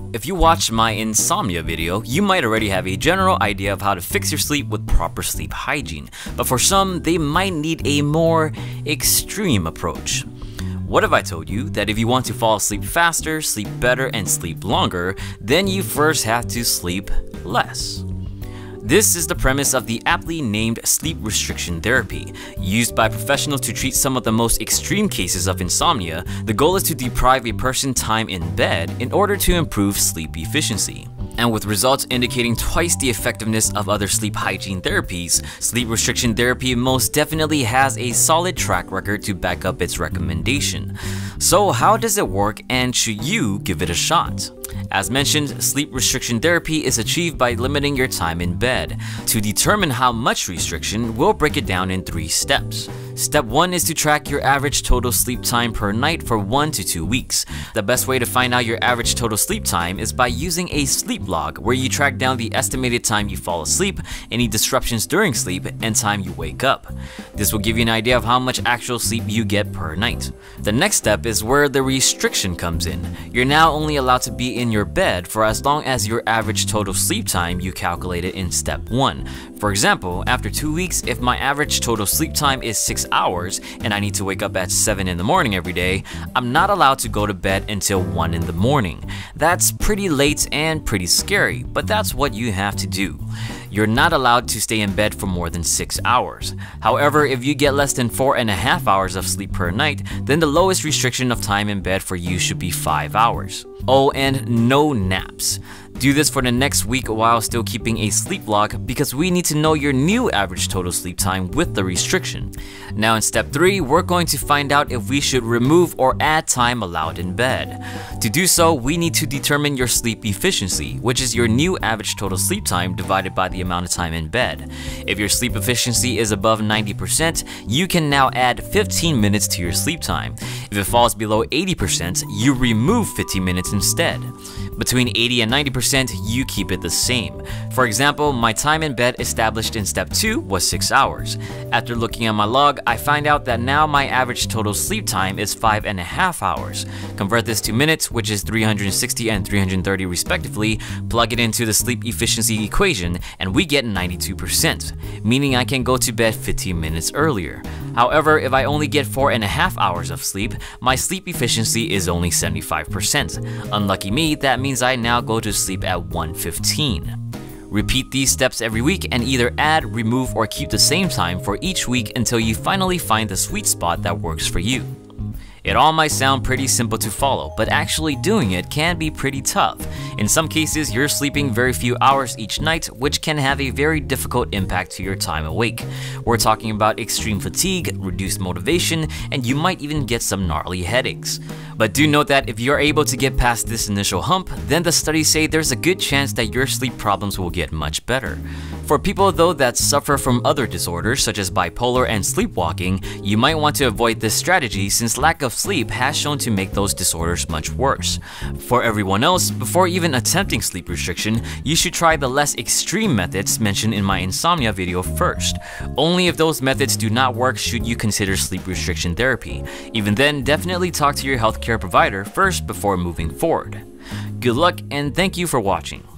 If you watched my insomnia video, you might already have a general idea of how to fix your sleep with proper sleep hygiene, but for some, they might need a more extreme approach. What if I told you that if you want to fall asleep faster, sleep better, and sleep longer, then you first have to sleep less? This is the premise of the aptly named sleep restriction therapy. Used by professionals to treat some of the most extreme cases of insomnia, the goal is to deprive a person time in bed in order to improve sleep efficiency. And with results indicating twice the effectiveness of other sleep hygiene therapies, sleep restriction therapy most definitely has a solid track record to back up its recommendation. So how does it work, and should you give it a shot? As mentioned, sleep restriction therapy is achieved by limiting your time in bed. To determine how much restriction, we'll break it down in 3 steps. Step 1 is to track your average total sleep time per night for 1 to 2 weeks. The best way to find out your average total sleep time is by using a sleep log, where you track down the estimated time you fall asleep, any disruptions during sleep, and time you wake up. This will give you an idea of how much actual sleep you get per night. The next step is where the restriction comes in. You're now only allowed to be in your bed for as long as your average total sleep time you calculated in step 1. For example, after 2 weeks, if my average total sleep time is 6 hours and I need to wake up at 7 in the morning every day, I'm not allowed to go to bed until 1 in the morning. That's pretty late and pretty scary, but that's what you have to do. You're not allowed to stay in bed for more than 6 hours. However, if you get less than 4.5 hours of sleep per night, then the lowest restriction of time in bed for you should be 5 hours. Oh, and no naps. Do this for the next week while still keeping a sleep log, because we need to know your new average total sleep time with the restriction. Now in step 3, we're going to find out if we should remove or add time allowed in bed. To do so, we need to determine your sleep efficiency, which is your new average total sleep time divided by the amount of time in bed. If your sleep efficiency is above 90%, you can now add 15 minutes to your sleep time. If it falls below 80%, you remove 15 minutes instead. Between 80 and 90%, you keep it the same. For example, my time in bed established in step 2 was 6 hours. After looking at my log, I find out that now my average total sleep time is 5.5 hours. Convert this to minutes, which is 360 and 330 respectively, plug it into the sleep efficiency equation, and we get 92%, meaning I can go to bed 15 minutes earlier. However, if I only get 4.5 hours of sleep, my sleep efficiency is only 75%. Unlucky me, that means I now go to sleep at 1:15. Repeat these steps every week and either add, remove, or keep the same time for each week until you finally find the sweet spot that works for you. It all might sound pretty simple to follow, but actually doing it can be pretty tough. In some cases, you're sleeping very few hours each night, which can have a very difficult impact to your time awake. We're talking about extreme fatigue, reduced motivation, and you might even get some gnarly headaches. But do note that if you're able to get past this initial hump, then the studies say there's a good chance that your sleep problems will get much better. For people though that suffer from other disorders such as bipolar and sleepwalking, you might want to avoid this strategy since lack of sleep has shown to make those disorders much worse. For everyone else, before even attempting sleep restriction, you should try the less extreme methods mentioned in my insomnia video first. Only if those methods do not work should you consider sleep restriction therapy. Even then, definitely talk to your healthcare provider first before moving forward. Good luck and thank you for watching.